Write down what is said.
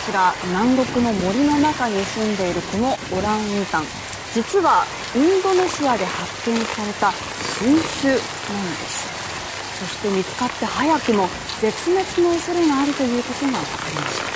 ちら南国の森の中に住んでいるこのオランウータン、実はインドネシアで発見された新種なんです。そして見つかって早くも絶滅の恐れがあるということが分かりました。